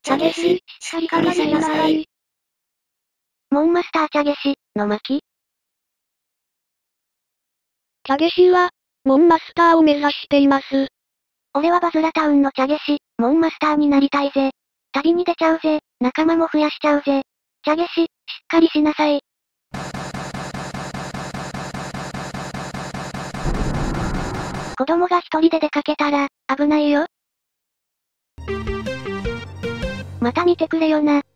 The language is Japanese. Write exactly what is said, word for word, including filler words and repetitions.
チャゲシ、しっかりしなさい。 モンマスターチャゲシ、の巻。 チャゲシは、モンマスターを目指しています。 俺はバズラタウンのチャゲシ、モンマスターになりたいぜ。旅に出ちゃうぜ、仲間も増やしちゃうぜ。チャゲシ、しっかりしなさい。子供が一人で出かけたら、危ないよ。また見てくれよな。